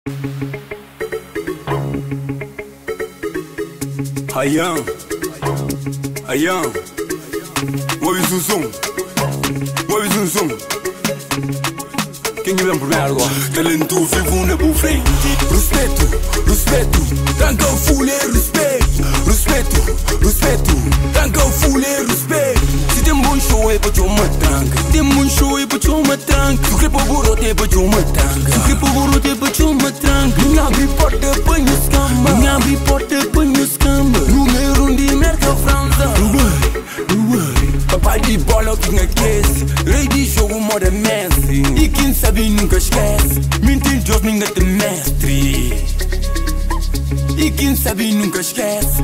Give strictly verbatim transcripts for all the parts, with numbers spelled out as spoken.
Ayan, ayan, Moby Zoom Zoom, Moby Zoom Zoom. Quem vem primeiro agora? Talento vivo na boa frente. Respeito, respeito, tanca o fule, respeito. Respeito, respeito, tanca o fule, respeito. Se tem bom show é pra te uma tranca. Tem bom show é pra te uma tranca. Se quer para burro é pra te uma tranca. Se quer para burro é pra te uma tranca. Minha biporta põe os cama. Minha biporta põe os cama. Número um de merda França. Papai de bola que não aquece. Rei de jogo moda Messi. E quem sabe nunca esquece. Mentir Deus ninguém te mestre. E quem sabe nunca esquece.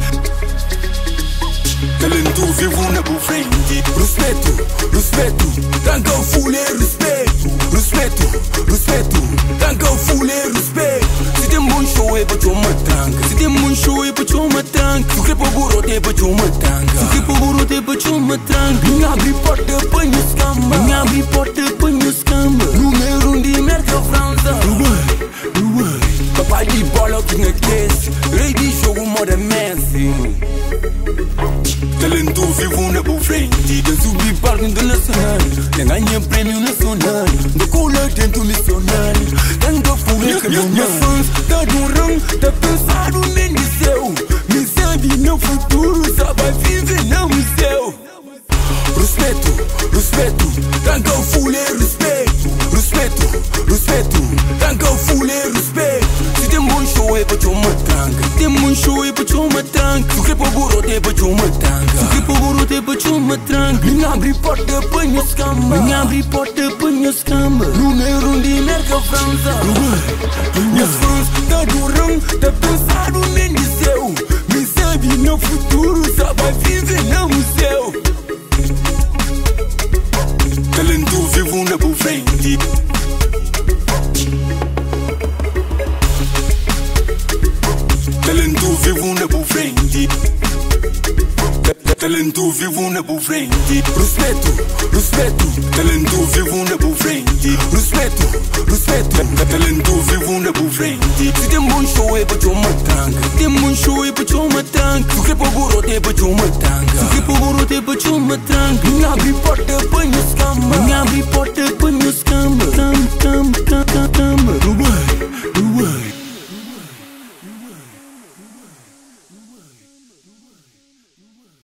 Talento vivo na boa frente. Respeito, respeito, tanca o fule, respeito. Respeito, respeito, tanca o fule, respeito. Se tem bom show é pra te uma tranca. Se tem bom show é pra te uma tranca. Se quer para burro é pra te uma tranca. Se quer para burro é pra te uma tranca. Minha biporta põe os cama. Minha biporta põe os cama. Número um de merda França. Papai de bola que não aquece. Rei de jogo moda Messi. Talento vivo na boa frente. Eu subi palco internacional. Eu ganhei prêmio nacional. Do cola dentro missionário. Tanto fule que minha fãs tá no ramo. Tá pensado nem de céu. Me sabe no futuro. Só vai viver no museu. Respeito, respeito, tanca o fule, respeito. Respeito, respeito, tanca o fule, respeito. Se tem bom show é pra te uma tranca. Se tem bom show é pra te uma tranca. Se quer para burro é pra te uma tranca. Se quer para burro é pra te uma tranca. Minha abre porta, põe os cama. Minha abre porta, põe os cama. Número um de merda França. Minhas fãs tá do ramo. Tá pensado nem de céu. Me sabe no futuro. Só vai viver no museu. Talento vivo na boa frente. Talento vivo na boa frente. Talento vivo na boa frente. Respeito, respeito, talento vivo na boa frente. Respeito, respeito, talento vivo na boa frente. Se tem bom show é pra te uma tranca. Se tem bom show é pra te uma tranca. Se quer para burro é pra te uma tranca. Se quer para burro é pra te uma tranca. Minha biporta põe os cama. Minha biporta põe os cama. Cam, cam.